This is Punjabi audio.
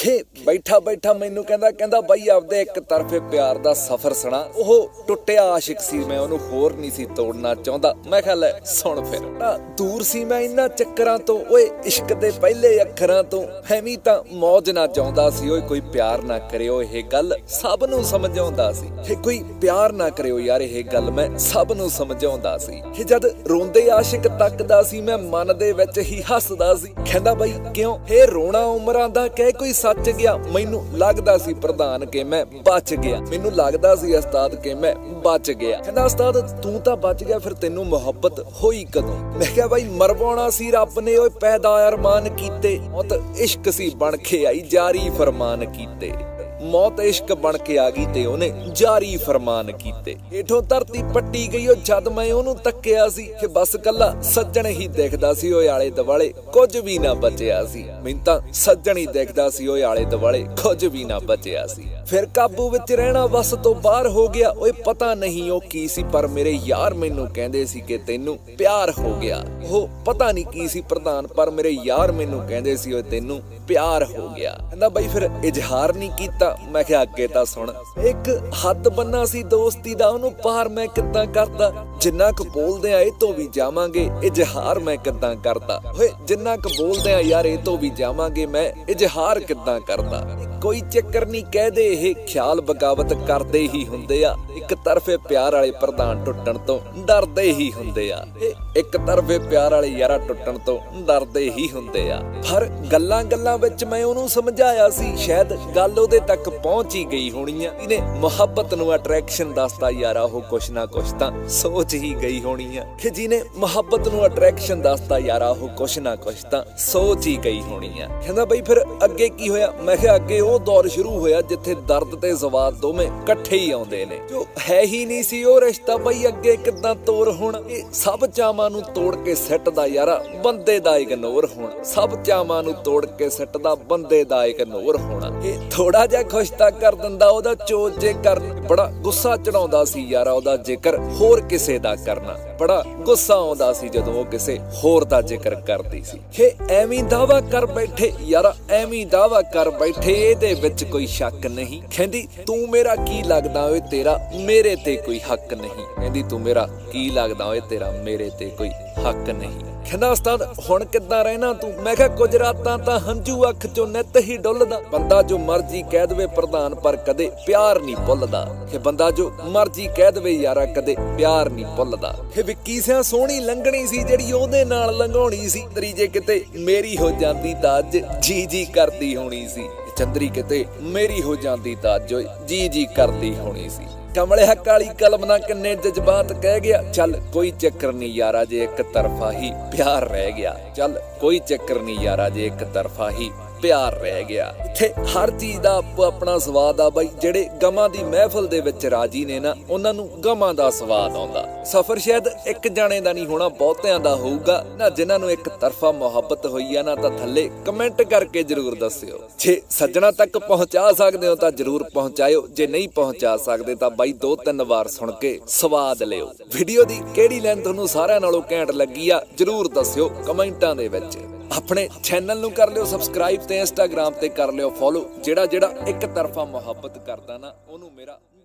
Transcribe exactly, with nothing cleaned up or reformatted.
ਖੇ ਬੈਠਾ ਬੈਠਾ ਮੈਨੂੰ ਕਹਿੰਦਾ ਕਹਿੰਦਾ ਬਾਈ ਆਪਦੇ ਇੱਕ ਤਰਫੇ ਪਿਆਰ ਦਾ ਸਫ਼ਰ ਸੁਣਾ। ਉਹ ਟੁੱਟਿਆ ਆਸ਼ਿਕ ਸੀ, ਮੈਂ ਉਹਨੂੰ ਹੋਰ ਨਹੀਂ ਸੀ ਤੋੜਨਾ ਚਾਹੁੰਦਾ। ਮੈਂ ਕਿਹਾ ਲੈ ਸੁਣ ਫਿਰ। ਦੂਰ ਸੀ ਮੈਂ ਇਹਨਾਂ ਚੱਕਰਾਂ ਤੋਂ, ਓਏ ਇਸ਼ਕ ਦੇ ਪਹਿਲੇ ਅੱਖਰਾਂ ਤੋਂ। ਐਵੇਂ ਤਾਂ ਮੌਜ ਨਾ ਚਾਹੁੰਦਾ ਸੀ, ਓਏ ਕੋਈ ਪਿਆਰ ਨਾ ਕਰਿਓ ਇਹ ਗੱਲ ਸਭ ਨੂੰ ਸਮਝਾਉਂਦਾ ਸੀ। ਇਹ ਕੋਈ ਪਿਆਰ ਨਾ ਕਰਿਓ ਯਾਰ ਇਹ ਗੱਲ ਮੈਂ ਸਭ ਨੂੰ ਸਮਝਾਉਂਦਾ ਸੀ। ਇਹ ਜਦ ਰੋਂਦੇ ਆਸ਼ਿਕ ਤੱਕਦਾ ਸੀ ਮੈਂ ਮਨ ਦੇ ਵਿੱਚ ਹੀ ਹੱਸਦਾ ਸੀ। ਕਹਿੰਦਾ ਬਾਈ ਕਿਉਂ ਇਹ ਰੋਣਾ ਉਮਰਾਂ ਦਾ ਕਹਿ ਕੋਈ ਸੱਚ ਗਿਆ। ਮੈਨੂੰ ਲੱਗਦਾ ਸੀ ਪ੍ਰਧਾਨ ਕੇ ਮੈਂ ਬਚ ਗਿਆ, ਮੈਨੂੰ ਲੱਗਦਾ ਸੀ ਉਸਤਾਦ ਕੇ ਮੈਂ ਬਚ ਗਿਆ। ਕਹਿੰਦਾ ਉਸਤਾਦ ਤੂੰ ਤਾਂ ਬਚ ਗਿਆ, ਫਿਰ ਤੈਨੂੰ ਮੁਹੱਬਤ ਹੋਈ ਕਦੋਂ? ਮੈਂ ਕਿਹਾ ਬਾਈ ਮਰਵਾਉਣਾ ਸੀ ਰੱਬ ਨੇ ਓਏ ਪੈਦਾ ਅਰਮਾਨ ਕੀਤੇ। ਮੌਤ ਇਸ਼ਕ ਸੀ ਬਣ ਕੇ ਆਈ ਜਾਰੀ ਫਰਮਾਨ ਕੀਤੇ। ਮੌਤ ਇਸ਼ਕ ਬਣ ਕੇ ਆ ਗਈ ਤੇ ਉਹਨੇ ਜਾਰੀ ਫਰਮਾਨ ਕੀਤੇ। ਹੇਠੋਂ ਧਰਤੀ ਪੱਟੀ ਗਈ ਉਹ ਜਦ ਮੈਂ ਉਹਨੂੰ ਤੱਕਿਆ ਸੀ ਕਿ ਬਸ ਕੱਲਾ ਸੱਜਣ ਹੀ ਦਿਖਦਾ ਸੀ ਓਏ ਆਲੇ ਦੁਆਲੇ ਕੁਝ ਵੀ ਨਾ ਬਚਿਆ ਸੀ। ਮੈਨੂੰ ਤਾਂ ਸੱਜਣ ਹੀ ਦਿਖਦਾ ਸੀ ਓਏ ਆਲੇ ਦੁਆਲੇ ਕੁਝ ਵੀ ਨਾ ਬਚਿਆ ਸੀ। ਫਿਰ ਕਾਬੂ ਵਿੱਚ ਰਹਿਣਾ ਬਸ ਤੋਂ ਬਾਹਰ ਹੋ ਗਿਆ। ਓਏ ਪਤਾ ਨਹੀਂ ਉਹ ਕੀ ਸੀ ਪਰ ਮੇਰੇ ਯਾਰ ਮੈਨੂੰ ਕਹਿੰਦੇ ਸੀ ਕਿ ਤੈਨੂੰ ਪਿਆਰ ਹੋ ਗਿਆ। ਉਹ ਪਤਾ ਨਹੀਂ ਕੀ ਸੀ ਪ੍ਰਧਾਨ ਪਰ ਮੇਰੇ ਯਾਰ ਮੈਨੂੰ ਕਹਿੰਦੇ ਸੀ ਓਏ ਤੈਨੂੰ ਪਿਆਰ ਹੋ ਗਿਆ। ਕਹਿੰਦਾ ਬਾਈ ਫਿਰ ਇਜ਼ਹਾਰ ਨਹੀਂ ਕੀਤਾ। ਮੈਂ ਕਿਹਾ ਅੱਗੇ ਤਾਂ ਸੁਣ। ਇੱਕ ਹੱਦ ਬੰਨਾ ਸੀ ਦੋਸਤੀ ਦਾ, ਉਹਨੂੰ ਪਾਰ ਮੈਂ ਕਿੱਦਾਂ ਕਰਦਾ। ਜਿੰਨਾ ਕੁ ਬੋਲਦੇ ਆ ਇਹ ਤੋਂ ਵੀ ਜਾਵਾਂਗੇ, ਇਜ਼ਹਾਰ ਮੈਂ ਕਿੱਦਾਂ ਕਰਦਾ। ਓਏ ਜਿੰਨਾ ਕੁ ਬੋਲਦੇ ਆ ਯਾਰ ਇਹ ਤੋਂ ਵੀ ਜਾਵਾਂਗੇ, ਮੈਂ ਇਜ਼ਹਾਰ ਕਿੱਦਾਂ ਕਰਦਾ। ਕੋਈ ਚੱਕਰ ਨਹੀਂ ਕਹਦੇ ਇਹ ਖਿਆਲ ਬਗਾਵਤ ਕਰਦੇ ਹੀ ਹੁੰਦੇ ਆ। ਇੱਕ ਤਰਫੇ ਪਿਆਰ ਵਾਲੇ ਪ੍ਰਧਾਨ ਟੁੱਟਣ ਤੋਂ ਡਰਦੇ ਹੀ ਹੁੰਦੇ ਆ। ਇੱਕ ਤਰਫੇ ਪਿਆਰ ਵਾਲੇ ਯਾਰਾ ਟੁੱਟਣ ਤੋਂ ਡਰਦੇ ਹੀ ਹੁੰਦੇ ਆ। ਹਰ ਗੱਲਾਂ ਗੱਲਾਂ ਵਿੱਚ ਮੈਂ ਉਹਨੂੰ ਸਮਝਾਇਆ ਸੀ, ਸ਼ਾਇਦ ਗੱਲ ਉਹਦੇ ਤੱਕ ਪਹੁੰਚ ਹੀ ਗਈ ਹੋਣੀ ਆ। ਇਹਨੇ ਮੁਹੱਬਤ ਨੂੰ ਅਟਰੈਕਸ਼ਨ ਦੱਸਦਾ ਯਾਰਾ ਉਹ ਕੁਛ ਨਾ ਕੁਛ ਤਾਂ ਸੋਚ ਹੀ ਗਈ ਹੋਣੀ ਆ। ਕਿ ਜਿਹਨੇ ਮੁਹੱਬਤ ਨੂੰ ਅਟਰੈਕਸ਼ਨ ਦੱਸਦਾ ਯਾਰਾ ਉਹ ਕੁਛ ਨਾ ਕੁਛ ਤਾਂ ਸੋਚ ਹੀ ਗਈ ਹੋਣੀ ਆ। ਕਹਿੰਦਾ ਬਈ ਫਿਰ ਅੱਗੇ ਕੀ ਹੋਇਆ? ਮੈਂ ਕਿਹਾ ਅੱਗੇ ਉਹ ਦੌਰ ਸ਼ੁਰੂ ਹੋਇਆ ਜਿੱਥੇ ਦਰਦ ਤੇ ਸਵਾਦ ਦੋਵੇਂ ਇਕੱਠੇ ਹੀ ਆਉਂਦੇ ਨੇ। ਜੋ ਹੈ ਹੀ ਨਹੀਂ ਸੀ ਉਹ ਰਿਸ਼ਤਾ ਬਈ ਅੱਗੇ ਕਿੱਦਾਂ ਤੋਰ ਹੋਣਾ। ਇਹ ਸਭ ਚਾਵਾਂ ਨੂੰ ਤੋੜ ਕੇ ਸਿੱਟਦਾ ਯਾਰਾ ਬੰਦੇ ਦਾ ਇਗਨੋਰ ਹੋਣਾ। ਸਭ ਚਾਵਾਂ ਨੂੰ ਤੋੜ ਕੇ ਸਿੱਟਦਾ ਬੰਦੇ ਦਾ ਇਗਨੋਰ ਹੋਣਾ। ਇਹ ਥੋੜਾ ਜਿਹਾ ਖੁਸ਼ ਤਾਂ ਕਰ ਦਿੰਦਾ ਉਹਦਾ ਚੋਜ ਜੇ ਕਰ। ਬੜਾ ਗੁੱਸਾ ਚੜਾਉਂਦਾ ਸੀ ਯਾਰਾ ਉਹਦਾ ਜ਼ਿਕਰ ਹੋਰ ਕਿਸੇ ਦਾ ਕਰਨਾ। ਬੜਾ ਗੁੱਸਾ ਆਉਂਦਾ ਸੀ ਜਦੋਂ ਉਹ ਕਿਸੇ ਹੋਰ ਦਾ ਜ਼ਿਕਰ ਕਰਦੀ ਸੀ। ਇਹ ਐਵੇਂ ਦਾਵਾ ਕਰ ਬੈਠੇ ਯਾਰਾ, ਐਵੇਂ ਦਾਵਾ ਕਰ ਬੈਠੇ ਇਹਦੇ ਵਿੱਚ ਕੋਈ ਸ਼ੱਕ ਨਹੀਂ। ਕਹਿੰਦੀ ਤੂੰ ਮੇਰਾ ਕੀ ਲੱਗਦਾ ਓਏ ਤੇਰਾ ਮੇਰੇ ਤੇ ਕੋਈ ਹੱਕ ਨਹੀਂ। ਕਹਿੰਦੀ ਤੂੰ ਮੇਰਾ ਕੀ ਲੱਗਦਾ ਓਏ ਤੇਰਾ ਮੇਰੇ ਤੇ ਕੋਈ ਹੱਕ ਨਹੀਂ। ਕਹਿੰਦਾ ਉਸਤਾਦ ਹੁਣ ਕਿੱਦਾਂ ਰਹਿਣਾ ਤੂੰ? ਮੈਂ ਕਿਹਾ ਕੁਝ ਰਾਤਾਂ ਤਾਂ ਹੰਝੂ ਅੱਖ ਚੋਂ ਨਿੱਤ ਹੀ ਡੁੱਲਦਾ। ਬੰਦਾ ਜੋ ਮਰਜੀ ਕਹਿ ਦੇਵੇ ਪ੍ਰਧਾਨ ਪਰ ਕਦੇ ਪਿਆਰ ਨਹੀਂ ਭੁੱਲਦਾ। ਕਿ ਬੰਦਾ ਜੋ ਮਰਜੀ ਕਹਿ ਦੇਵੇ ਯਾਰਾ ਕਦੇ ਪਿਆਰ ਨਹੀਂ ਭੁੱਲਦਾ। ਕਿ ਵਿੱਕੀ ਸਿਆਂ ਸੋਹਣੀ ਲੰਘਣੀ ਸੀ ਜਿਹੜੀ ਉਹਦੇ ਨਾਲ ਲੰਘਾਉਣੀ ਸੀ। ਤਰੀ ਜੇ ਕਿਤੇ ਮੇਰੀ ਹੋ ਜਾਂਦੀ ਤਾਂ ਅੱਜ ਜੀ ਜੀ ਕਰਦੀ ਹੋਣੀ ਸੀ। ਚੰਦਰੀ ਕਿਤੇ ਮੇਰੀ ਹੋ ਜਾਂਦੀ ਤਾਂ ਅੱਜ ਜੀ ਜੀ ਕਰਦੀ ਹੋਣੀ ਸੀ। ਕਮਲਿਆ ਕਾਲੀ ਕਲਮ ਨਾਲ ਕਿੰਨੇ ਜਜ਼ਬਾਤ ਕਹਿ ਗਿਆ। ਚੱਲ ਕੋਈ ਚੱਕਰ ਨਹੀਂ ਯਾਰਾ ਜੇ ਇੱਕ ਤਰਫਾ ਹੀ ਪਿਆਰ ਰਹਿ ਗਿਆ। ਚੱਲ ਕੋਈ ਚੱਕਰ ਨਹੀਂ ਯਾਰਾ ਜੇ ਇੱਕ ਤਰਫਾ ਹੀ ਪਿਆਰ ਰਹਿ ਗਿਆ। ਇੱਥੇ ਹਰ ਚੀਜ਼ ਦਾ ਆਪੋ ਆਪਣਾ ਸਵਾਦ ਆ ਬਾਈ। ਜਿਹੜੇ ਗਮਾਂ ਦੀ ਮਹਿਫਲ ਦੇ ਵਿੱਚ ਰਾਜੀ ਨੇ ਨਾ ਉਹਨਾਂ ਨੂੰ ਗਮਾਂ ਦਾ ਸਵਾਦ ਆਉਂਦਾ। ਸਫ਼ਰ ਸ਼ਾਇਦ ਇੱਕ ਜਾਣੇ ਦਾ ਨਹੀਂ ਹੋਣਾ, ਬਹੁਤਿਆਂ ਦਾ ਹੋਊਗਾ ਨਾ। ਜਿਨ੍ਹਾਂ ਨੂੰ ਇੱਕ ਤਰਫਾ ਮੁਹੱਬਤ ਹੋਈ ਆ ਨਾ ਤਾਂ ਥੱਲੇ ਕਮੈਂਟ ਕਰਕੇ ਜਰੂਰ ਦੱਸਿਓ। ਜੇ ਸੱਜਣਾ ਤੱਕ ਪਹੁੰਚਾ ਸਕਦੇ ਹੋ ਤਾਂ ਜਰੂਰ ਪਹੁੰਚਾਇਓ। ਜੇ ਨਹੀਂ ਪਹੁੰਚਾ ਸਕਦੇ ਤਾਂ ਬਾਈ ਦੋ ਤਿੰਨ ਵਾਰ ਸੁਣ ਕੇ ਸਵਾਦ ਲਿਓ। ਵੀਡੀਓ ਦੀ ਕਿਹੜੀ ਲਾਈਨ ਤੁਹਾਨੂੰ ਸਾਰਿਆਂ ਨਾਲੋਂ ਘੈਂਟ ਲੱਗੀ ਆ ਜਰੂਰ ਦੱਸਿਓ ਕਮੈਂਟਾਂ ਦੇ ਵਿੱਚ। ਆਪਣੇ ਚੈਨਲ ਨੂੰ ਕਰ ਲਿਓ ਸਬਸਕ੍ਰਾਈਬ ਤੇ ਇੰਸਟਾਗ੍ਰਾਮ ਤੇ ਕਰ ਲਿਓ ਫੋਲੋ। ਜਿਹੜਾ ਜਿਹੜਾ ਇੱਕ ਤਰਫਾ ਮੁਹੱਬਤ ਕਰਦਾ ਨਾ ਉਹਨੂੰ ਮੇਰਾ